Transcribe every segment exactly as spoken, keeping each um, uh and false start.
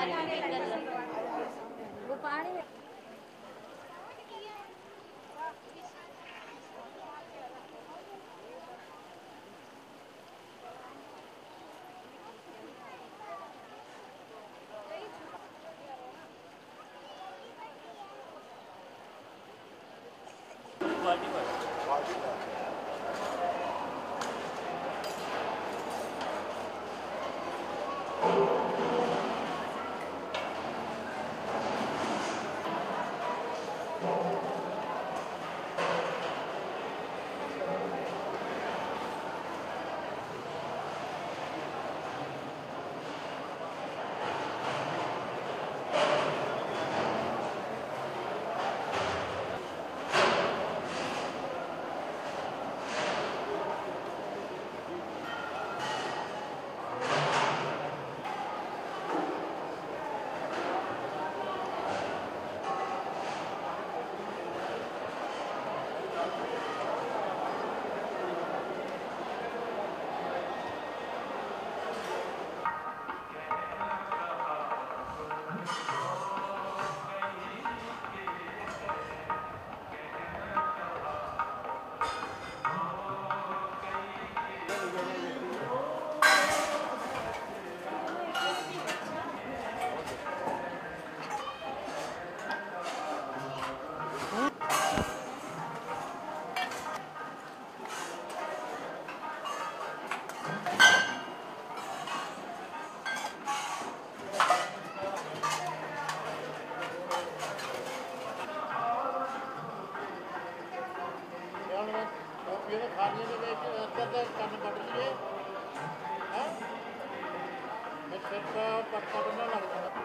वो पानी खाने में अंदर करने पड़ रही है, हाँ? मैं सिर का पटपटना लगता है।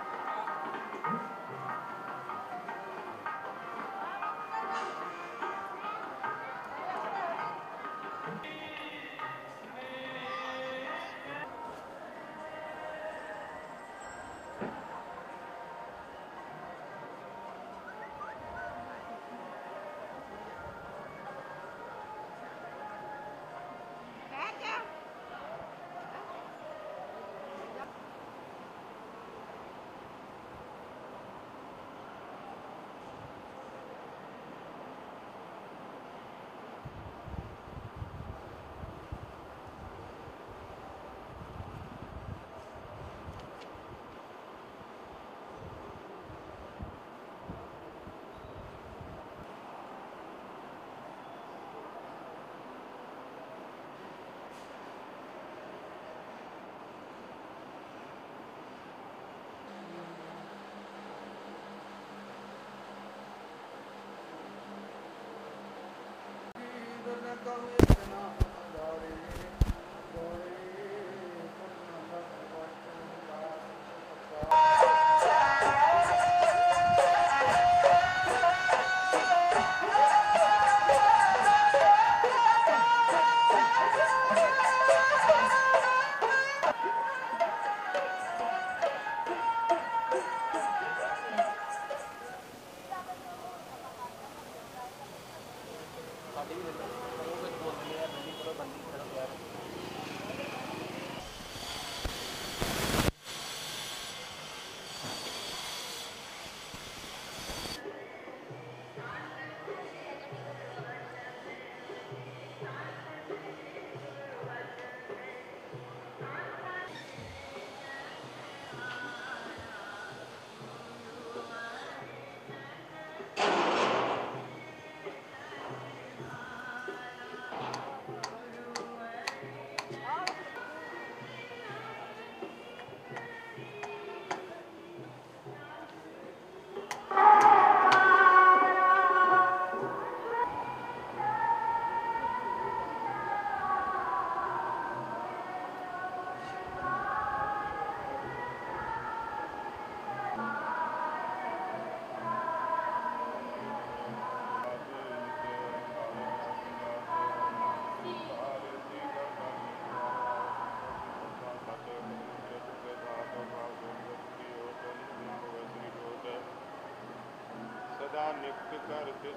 नित्य करते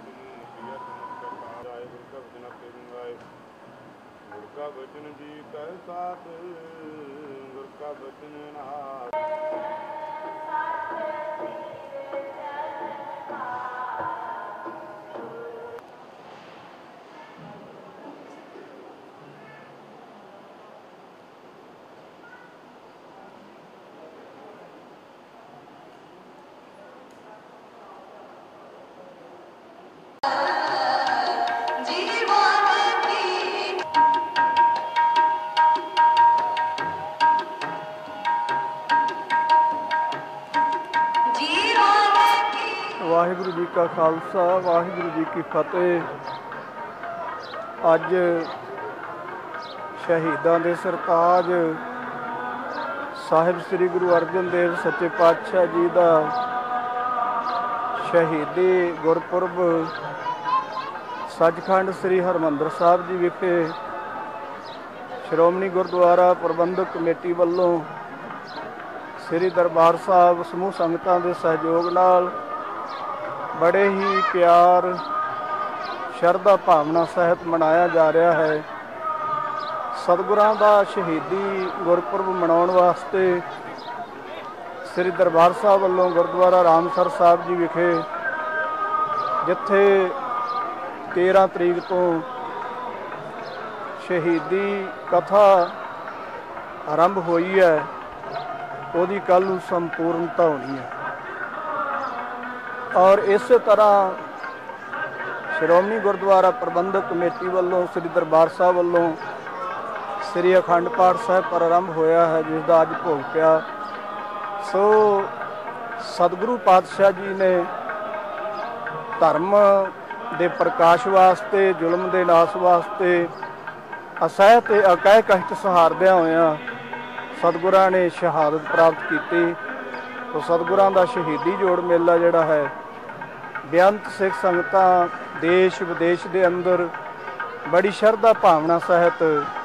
जाए गुरु का वचन पेरूंगाए गुरु का वचन जी कह साथ गुरु का वचन नहा वाहिगुरु जी का खालसा वाहिगुरु जी की फतेह। अज शहीदां दे सरताज साहिब श्री गुरु अर्जन देव सच्चे पातशाह जी का शहीदी गुरपुरब सचखंड श्री हरमंदर साहिब जी विखे श्रोमणी गुरुद्वारा प्रबंधक कमेटी वालों श्री दरबार साहब समूह संगतां दे सहयोग नाल बड़े ही प्यार शरधा भावना सहित मनाया जा रहा है। सतगुरां दा शहीदी गुरपुरब मनाउण वास्ते श्री दरबार साहब वालों गुरुद्वारा रामसर साहब जी विखे जिथे तेरह तरीक तो शहीदी कथा आरंभ हुई है, उहदी कल नूं संपूर्णता होनी है। और इस तरह श्रोमणी गुरुद्वारा प्रबंधक कमेटी वालों श्री दरबार साहब वालों श्री अखंड पाठ साहब प्रारंभ होया है, जिसका अज भोग पिया। सो सतगुरु पातशाह जी ने धर्म दे प्रकाश वास्ते जुल्म दे नाश वास्ते असह ते अकह कष्ट सहारदिया होया सतगुरां ने शहादत प्राप्त की। तो सतगुरां दा शहीदी जोड़ मेला जिहड़ा है बेअंत सिख संगतां देश विदेश के अंदर बड़ी शरधा भावना सहित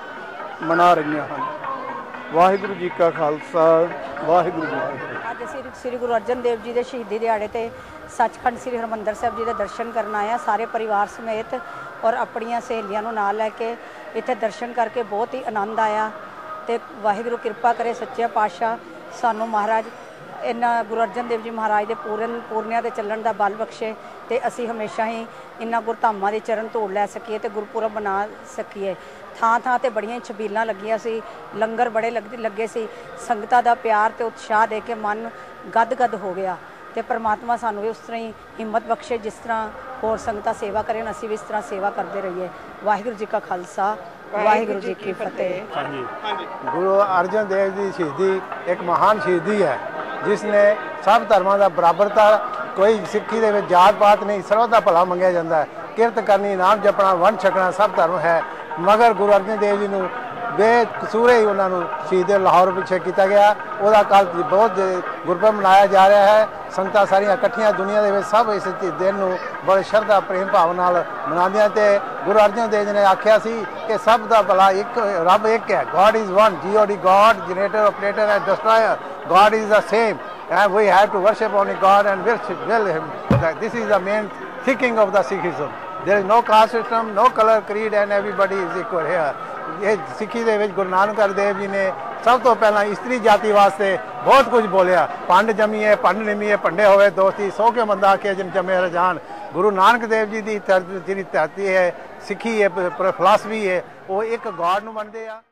मना रही हैं। वाहिगुरु जी का खालसा वाहिगुरु जी की फतेह। अज असीं श्री गुरु अर्जन देव जी के शहीदी दिहाड़े ते सचखंड श्री हरमंदर साहब जी के दर्शन करना आया सारे परिवार समेत और अपनियां सहेलियां नूं नाल लैके इत्थे दर्शन करके बहुत ही आनंद आया। तो वाहिगुरु किरपा करे सच्चा पातशाह सानू महाराज इन्ना गुरु अर्जन देव जी महाराज के पूरन पूर्णिया के चलण का बल बख्शे तो असी हमेशा ही इन्होंने गुरधामां के चरण धूड़ लै सकीए तो गुरपुरब मना सकीए। थां थां ते बड़ियां छबीलां लगियां सी, लंगर बड़े लग लगे सी, संगतां दा प्यार ते उत्साह दे के मन गद गद हो गया। तो परमात्मा सानू भी उस तरह ही हिम्मत बख्शे जिस तरह होर संगतां सेवा करें, असीं भी इस तरह सेवा करते रहिए। वाहिगुरू जी का खालसा वाहिगुरू जी की फतेह। हाँ जी, गुरु अर्जन देव जी शहीदी एक महान शहीदी है जिसने सब धर्मां दा बराबरता, कोई सिੱਖੀ ਦੇ ਵਿੱਚ जात पात नहीं, सर्व ਦਾ भला ਮੰਗਿਆ ਜਾਂਦਾ है। किरत करनी, नाम जपना, वंड छकना सब धर्म है। मगर गुरु अर्जन देव जी ਨੂੰ बेकसूरे ही उन्होंने शहीद लाहौर पिछे किया गया। वह कल बहुत गुरपुरब मनाया जा रहा है। संगतां सारियां इकट्ठियां दुनिया के सब इस दिन को बड़े श्रद्धा प्रेम भाव नाल मनादियां ते गुरु अर्जन देव जी ने आख्या सी कि सब का भला एक रब एक है। God is one, G O D God, generator operator and destroyer. God is the same and we have to worship only God and worship will him. This is the main thinking of the Sikhism. There is no caste system, no color, creed and everybody is equal here. ये सिੱਖੀ ਦੇ ਵਿੱਚ ਗੁਰੂ ਨਾਨਕ ਦੇਵ ਜੀ ਨੇ ਸਭ ਤੋਂ ਪਹਿਲਾਂ ਇਸਤਰੀ ਜਾਤੀ ਵਾਸਤੇ ਬਹੁਤ ਕੁਝ ਬੋਲਿਆ। ਪੰਡ ਜੰਮੀਏ ਪੰਡ ਨਿਮੀਏ ਪੰਡੇ ਹੋਵੇ ਦੋਸਤੀ ਸੋ ਕੇ ਬੰਦਾ ਆਖੇ ਜਿਨ ਜੰਮੇ ਰਜਾਨ। ਗੁਰੂ ਨਾਨਕ ਦੇਵ ਜੀ ਦੀ ਜਿਹੜੀ ਧਰਤੀ ਹੈ ਸਿੱਖੀ ਹੈ, ਫਿਲਾਸਫੀ ਹੈ, ਉਹ ਇੱਕ ਗॉड ਨੂੰ ਮੰਨਦੇ ਆ।